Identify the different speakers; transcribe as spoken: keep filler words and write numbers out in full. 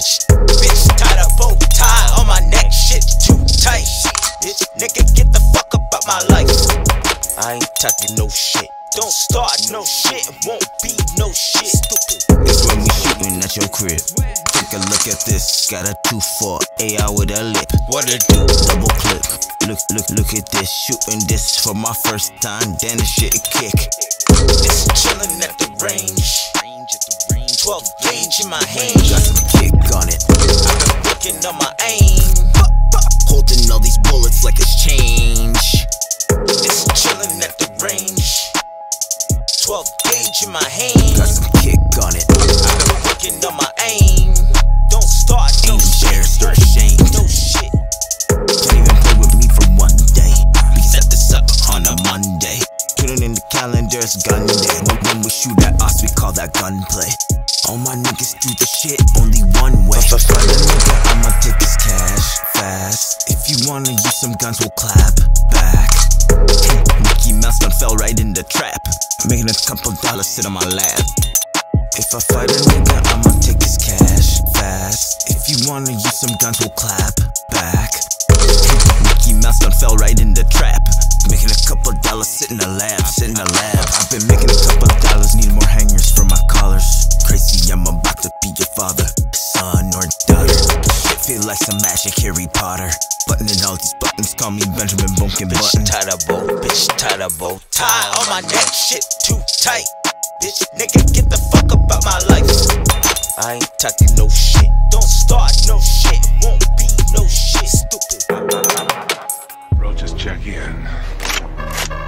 Speaker 1: bitch. Bitch, tied a bow tie on my neck, shit too tight. Bitch, nigga, get the fuck up out my life. I ain't talking no shit. Don't start no shit, won't be no shit. Stupid.
Speaker 2: It's when we shooting at your crib. Take a look at this. Got a two four A R with a lip.
Speaker 1: What it do?
Speaker 2: Double clip. Look, look, look at this. Shooting this for my first time. Then the shit kick.
Speaker 1: This chillin' at the range. twelve gauge in my hand.
Speaker 2: Got some kick on it.
Speaker 1: I've been working on my aim.
Speaker 2: Holding all these bullets like it's change.
Speaker 1: This chillin' at the range. twelve gauge in my hand.
Speaker 2: Got some kick on it.
Speaker 1: I've been working on my aim. Don't start no
Speaker 2: Ain't
Speaker 1: shit.
Speaker 2: embarrassed or ashamed.
Speaker 1: No shit.
Speaker 2: Can't even play with me for one day. We set this up on a Monday. Put it in the calendar, it's gun day. When, when we shoot at us, we call that gunplay. All my niggas do the shit only one way. If I find a nigga, I'ma take his cash fast. If you wanna use some guns, we'll clap back. Mickey Mouse done fell right in the trap. Making a couple dollars sit on my lap. If I fight a nigga, I'ma take his cash fast. If you wanna use some guns, we'll clap back. Mickey Mouse done fell right in the trap. Making a couple dollars sit in the lab, sit in the lab. I've been making a couple dollars, need more hangers for my collars. Crazy, I'm about to be your father, son or daughter. Shit feel like some magic Harry Potter. Buttoning all these buttons, call me Benjamin Buunkin button.
Speaker 1: Bitch, tied a bow, bitch, tied a bow tie on my neck, shit too tight. Bitch, nigga, get the fuck up out my life. I ain't talking no shit. Don't start no shit, won't be no shit. Stupid.
Speaker 3: Roaches check in.